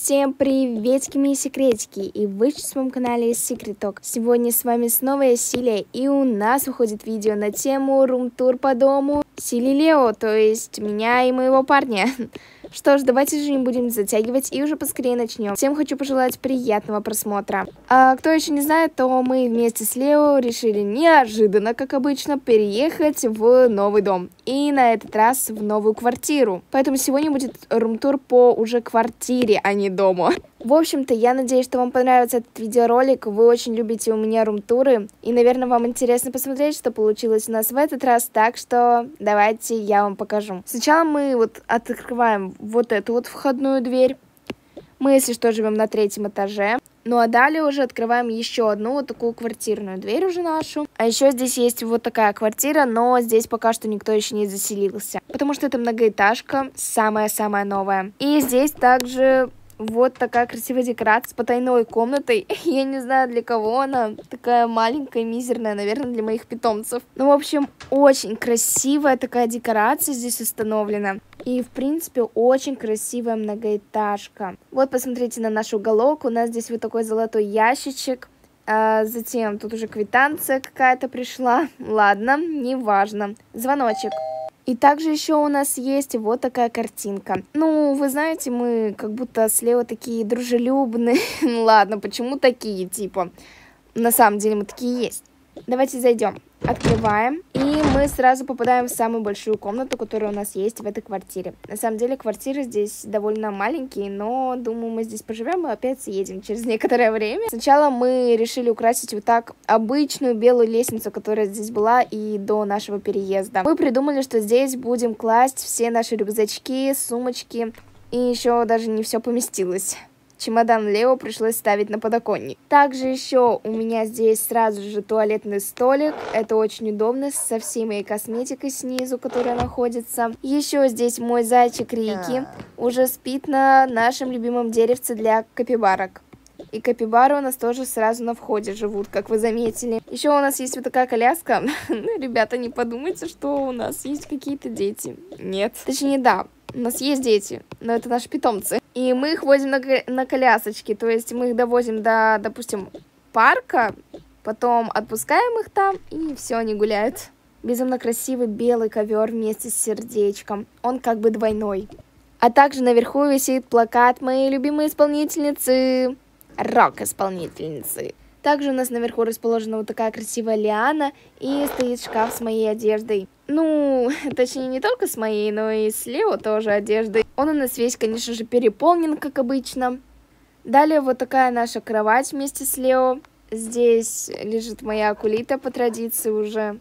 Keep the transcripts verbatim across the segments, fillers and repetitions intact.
Всем приветики, мои секретики, и вы на своем канале Secret Talk. Сегодня с вами снова я, Силя, и у нас выходит видео на тему рум-тур по дому Сили Лео, то есть меня и моего парня. Что ж, давайте же не будем затягивать и уже поскорее начнем. Всем хочу пожелать приятного просмотра. А кто еще не знает, то мы вместе с Лео решили неожиданно, как обычно, переехать в новый дом. И на этот раз в новую квартиру. Поэтому сегодня будет рум-тур по уже квартире, а не дому. В общем-то, я надеюсь, что вам понравится этот видеоролик. Вы очень любите у меня рум-туры. И, наверное, вам интересно посмотреть, что получилось у нас в этот раз. Так что давайте я вам покажу. Сначала мы вот открываем вот эту вот входную дверь. Мы, если что, живем на третьем этаже. Ну а далее уже открываем еще одну вот такую квартирную дверь уже нашу. А еще здесь есть вот такая квартира, но здесь пока что никто еще не заселился. Потому что это многоэтажка, самая-самая новая. И здесь также вот такая красивая декорация с потайной комнатой. Я не знаю, для кого она. Такая маленькая, мизерная, наверное, для моих питомцев. Ну, в общем, очень красивая такая декорация здесь установлена. И, в принципе, очень красивая многоэтажка. Вот, посмотрите на наш уголок. У нас здесь вот такой золотой ящичек. А затем тут уже квитанция какая-то пришла. Ладно, неважно. Звоночек. И также еще у нас есть вот такая картинка. Ну, вы знаете, мы как будто с Лео такие дружелюбные. Ладно, почему такие, типа? На самом деле мы такие есть. Давайте зайдем. Открываем. И мы сразу попадаем в самую большую комнату, которая у нас есть в этой квартире. На самом деле квартиры здесь довольно маленькие, но думаю, мы здесь поживем и опять съедем через некоторое время. Сначала мы решили украсить вот так обычную белую лестницу, которая здесь была и до нашего переезда. Мы придумали, что здесь будем класть все наши рюкзачки, сумочки, и еще даже не все поместилось. Чемодан Лео пришлось ставить на подоконник. Также еще у меня здесь сразу же туалетный столик. Это очень удобно, со всей моей косметикой снизу, которая находится. Еще здесь мой зайчик Рики уже спит на нашем любимом деревце для капибарок. И капибары у нас тоже сразу на входе живут, как вы заметили. Еще у нас есть вот такая коляска. Ребята, не подумайте, что у нас есть какие-то дети. Нет. Точнее, да, у нас есть дети, но это наши питомцы. И мы их возим на, на колясочке, то есть мы их довозим до, допустим, парка, потом отпускаем их там, и все, они гуляют. Безумно красивый белый ковер вместе с сердечком, он как бы двойной. А также наверху висит плакат моей любимой исполнительницы, рок-исполнительницы. Также у нас наверху расположена вот такая красивая лиана, и стоит шкаф с моей одеждой. Ну, точнее, не только с моей, но и с Лео тоже одеждой. Он у нас весь, конечно же, переполнен, как обычно. Далее вот такая наша кровать вместе с Лео. Здесь лежит моя акулита по традиции уже.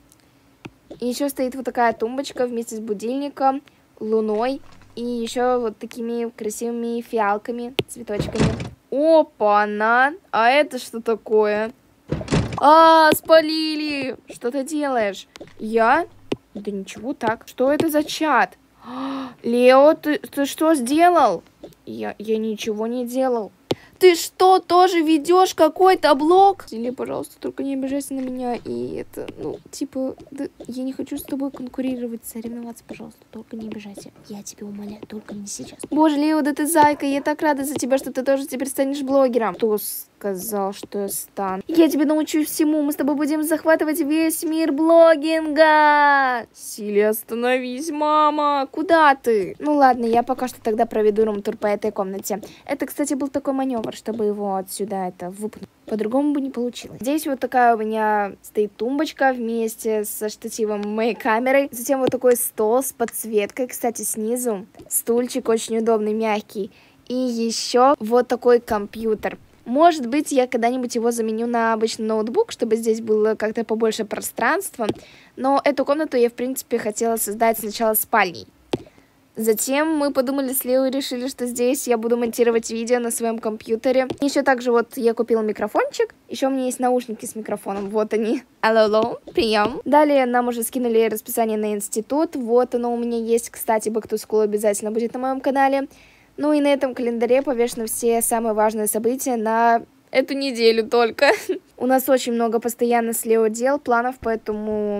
И еще стоит вот такая тумбочка вместе с будильником, луной и еще вот такими красивыми фиалками, цветочками. Опа-на! А это что такое? А, спалили! Что ты делаешь? Я? Да ничего так. Что это за чат? Лео, ты, ты что сделал? Я, я ничего не делал. Ты что, тоже ведешь какой-то блог? Или, пожалуйста, только не обижайся на меня. И это, ну, типа, да, я не хочу с тобой конкурировать, соревноваться, пожалуйста. Только не обижайся. Я тебя умоляю, только не сейчас. Боже, Лео, да ты зайка, я так рада за тебя, что ты тоже теперь станешь блогером. Кто сказал, что я стану? Я тебе научу всему, мы с тобой будем захватывать весь мир блогинга. Силя, остановись, мама. Куда ты? Ну ладно, я пока что тогда проведу рум-тур по этой комнате. Это, кстати, был такой маневр, чтобы его отсюда это выпнуть. По-другому бы не получилось. Здесь вот такая у меня стоит тумбочка вместе со штативом моей камерой. Затем вот такой стол с подсветкой, кстати, снизу. Стульчик очень удобный, мягкий. И еще вот такой компьютер. Может быть, я когда-нибудь его заменю на обычный ноутбук, чтобы здесь было как-то побольше пространства. Но эту комнату я, в принципе, хотела создать сначала спальней. Затем мы подумали с Лео и решили, что здесь я буду монтировать видео на своем компьютере. Еще также вот я купила микрофончик. Еще у меня есть наушники с микрофоном. Вот они. Алло, прием. Далее нам уже скинули расписание на институт. Вот оно у меня есть. Кстати, Back to School обязательно будет на моем канале. Ну и на этом календаре повешены все самые важные события на эту неделю только. У нас очень много постоянно с Лео дел, планов, поэтому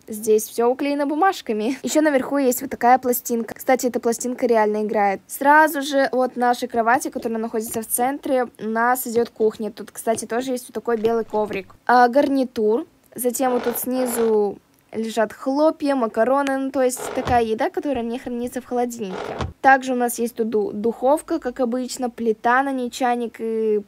Здесь все уклеено бумажками. Еще наверху есть вот такая пластинка. Кстати, эта пластинка реально играет. Сразу же от нашей кровати, которая находится в центре, у нас идет кухня. Тут, кстати, тоже есть вот такой белый коврик. А, гарнитур. Затем вот тут снизу лежат хлопья, макароны, ну, то есть такая еда, которая не хранится в холодильнике. Также у нас есть тут духовка, как обычно, плита на ней, чайник и...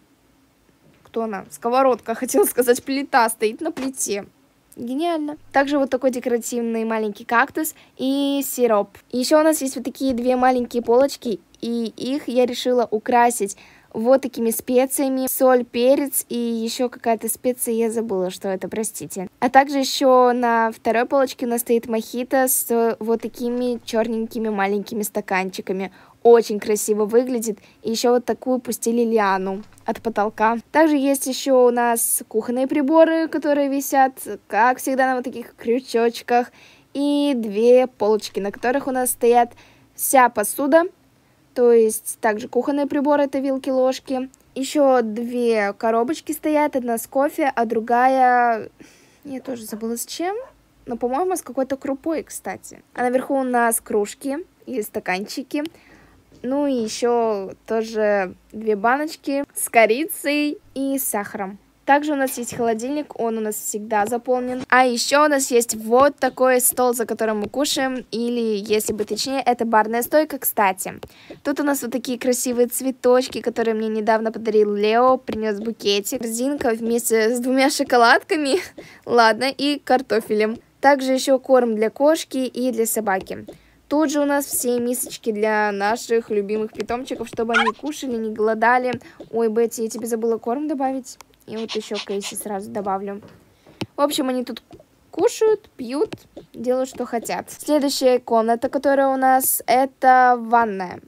Кто она? Сковородка, хотела сказать, плита стоит на плите. Гениально. Также вот такой декоративный маленький кактус и сироп. Еще у нас есть вот такие две маленькие полочки, и их я решила украсить вот такими специями. Соль, перец и еще какая-то специя, я забыла, что это, простите. А также еще на второй полочке у нас стоит мохито с вот такими черненькими маленькими стаканчиками. Очень красиво выглядит. И еще вот такую пустили лиану от потолка. Также есть еще у нас кухонные приборы, которые висят, как всегда, на вот таких крючочках. И две полочки, на которых у нас стоят вся посуда. То есть также кухонные приборы, это вилки, ложки. Еще две коробочки стоят, одна с кофе, а другая... Я тоже забыла с чем. Но, по-моему, с какой-то крупой, кстати. А наверху у нас кружки или стаканчики. Ну и еще тоже две баночки с корицей и сахаром. Также у нас есть холодильник, он у нас всегда заполнен. А еще у нас есть вот такой стол, за которым мы кушаем, или, если быть точнее, это барная стойка, кстати. Тут у нас вот такие красивые цветочки, которые мне недавно подарил Лео, принес букетик. Корзинка вместе с двумя шоколадками, ладно, и картофелем. Также еще корм для кошки и для собаки. Тут же у нас все мисочки для наших любимых питомчиков, чтобы они кушали, не голодали. Ой, Бетти, я тебе забыла корм добавить. И вот еще Кейси сразу добавлю. В общем, они тут кушают, пьют, делают, что хотят. Следующая комната, которая у нас, это ванная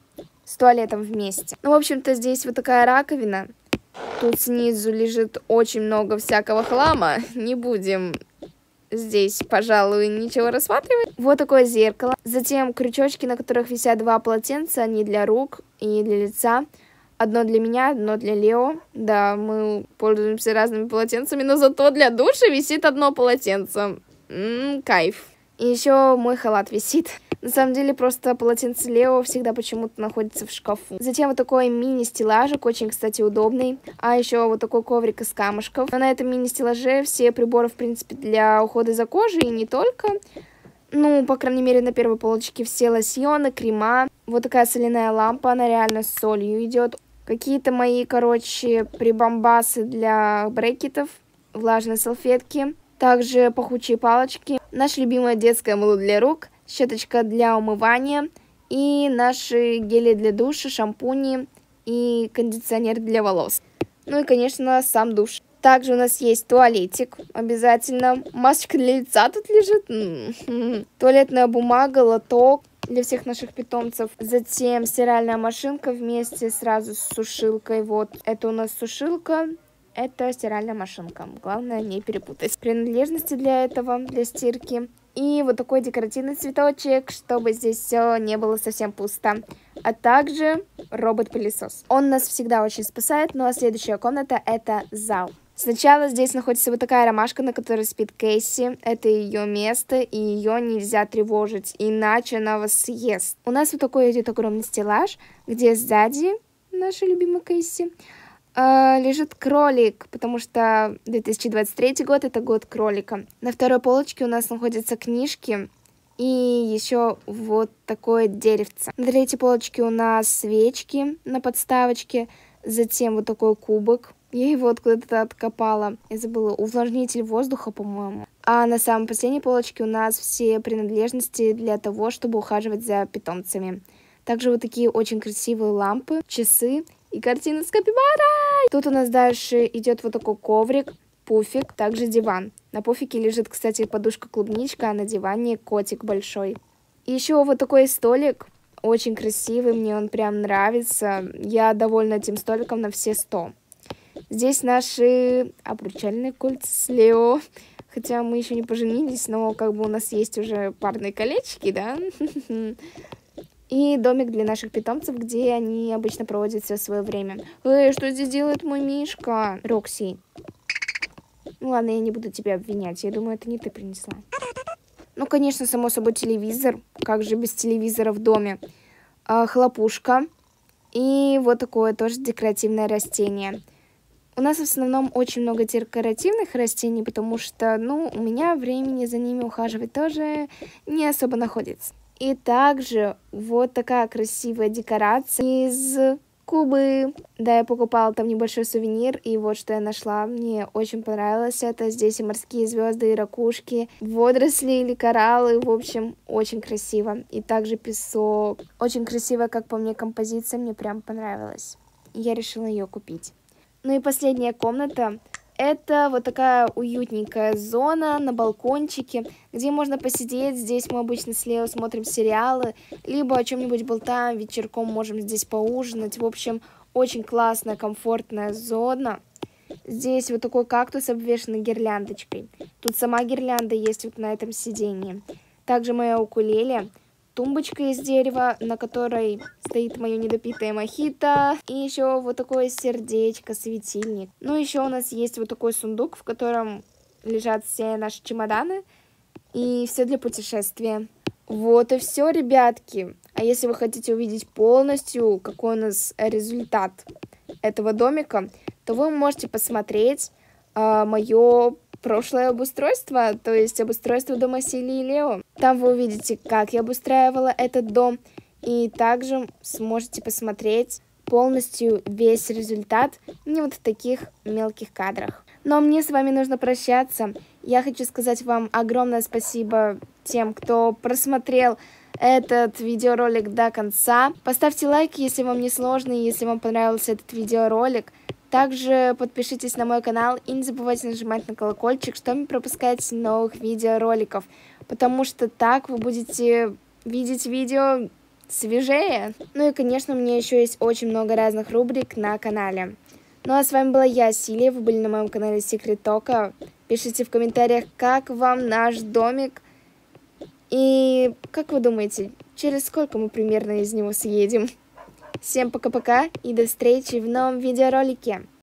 с туалетом вместе. Ну, в общем-то, здесь вот такая раковина. Тут снизу лежит очень много всякого хлама. Не будем здесь, пожалуй, ничего рассматривать. Вот такое зеркало. Затем крючочки, на которых висят два полотенца. Они для рук и для лица. Одно для меня, одно для Лео. Да, мы пользуемся разными полотенцами, но зато для душа висит одно полотенце. М-м, кайф. И еще мой халат висит. На самом деле, просто полотенце Лео всегда почему-то находится в шкафу. Затем вот такой мини-стеллажик, очень, кстати, удобный. А еще вот такой коврик из камушков. Но на этом мини-стеллаже все приборы, в принципе, для ухода за кожей и не только. Ну, по крайней мере, на первой полочке все лосьоны, крема. Вот такая соляная лампа, она реально с солью идет. Какие-то мои, короче, прибамбасы для брекетов, влажные салфетки, также пахучие палочки, наше любимое детское мыло для рук, щеточка для умывания и наши гели для душа, шампуни и кондиционер для волос. Ну и, конечно, сам душ. Также у нас есть туалетик, обязательно. Масочка для лица тут лежит. М-м-м. Туалетная бумага, лоток для всех наших питомцев. Затем стиральная машинка вместе сразу с сушилкой. Вот, это у нас сушилка, это стиральная машинка. Главное не перепутать. Принадлежности для этого, для стирки. И вот такой декоративный цветочек, чтобы здесь все не было совсем пусто. А также робот-пылесос. Он нас всегда очень спасает. Ну а следующая комната — это зал. Сначала здесь находится вот такая ромашка, на которой спит Кейси. Это ее место, и ее нельзя тревожить, иначе она вас съест. У нас вот такой идет огромный стеллаж, где сзади наша любимая Кейси э, лежит кролик, потому что две тысячи двадцать третий год — это год кролика. На второй полочке у нас находятся книжки и еще вот такое деревце. На третьей полочке у нас свечки на подставочке, затем вот такой кубок. Я его откуда-то откопала. Я забыла. Увлажнитель воздуха, по-моему. А на самой последней полочке у нас все принадлежности для того, чтобы ухаживать за питомцами. Также вот такие очень красивые лампы, часы и картины с капибарой. Тут у нас дальше идет вот такой коврик, пуфик, также диван. На пуфике лежит, кстати, подушка-клубничка, а на диване котик большой. И еще вот такой столик. Очень красивый, мне он прям нравится. Я довольна этим столиком на все сто. Здесь наши обручальные кольца с Лео. Хотя мы еще не поженились, но как бы у нас есть уже парные колечки, да? И домик для наших питомцев, где они обычно проводят все свое время. Эй, что здесь делает мой мишка? Рокси. Ну ладно, я не буду тебя обвинять. Я думаю, это не ты принесла. Ну, конечно, само собой телевизор. Как же без телевизора в доме? А, хлопушка. И вот такое тоже декоративное растение. У нас в основном очень много декоративных растений, потому что, ну, у меня времени за ними ухаживать тоже не особо находится. И также вот такая красивая декорация из Кубы. Да, я покупала там небольшой сувенир, и вот что я нашла. Мне очень понравилось это. Здесь и морские звезды, и ракушки, водоросли или кораллы. В общем, очень красиво. И также песок. Очень красивая, как по мне, композиция. Мне прям понравилась. Я решила ее купить. Ну и последняя комната. Это вот такая уютненькая зона на балкончике, где можно посидеть. Здесь мы обычно с Лео смотрим сериалы, либо о чем-нибудь болтаем, вечерком можем здесь поужинать. В общем, очень классная, комфортная зона. Здесь вот такой кактус обвешанный гирляндочкой. Тут сама гирлянда есть вот на этом сидении. Также моя укулеле. Тумбочка из дерева, на которой стоит мое недопитое мохито. И еще вот такое сердечко, светильник. Ну, еще у нас есть вот такой сундук, в котором лежат все наши чемоданы. И все для путешествия. Вот и все, ребятки. А если вы хотите увидеть полностью, какой у нас результат этого домика, то вы можете посмотреть э, мое прошлое обустройство, то есть обустройство дома Сили и Лео. Там вы увидите, как я обустраивала этот дом, и также сможете посмотреть полностью весь результат не вот в таких мелких кадрах. Но мне с вами нужно прощаться. Я хочу сказать вам огромное спасибо тем, кто просмотрел этот видеоролик до конца. Поставьте лайк, если вам не сложно, если вам понравился этот видеоролик. Также подпишитесь на мой канал и не забывайте нажимать на колокольчик, чтобы не пропускать новых видеороликов, потому что так вы будете видеть видео свежее. Ну и, конечно, у меня еще есть очень много разных рубрик на канале. Ну а с вами была я, Силия, вы были на моем канале Secret Talk. Пишите в комментариях, как вам наш домик. И как вы думаете, через сколько мы примерно из него съедем? Всем пока-пока и до встречи в новом видеоролике.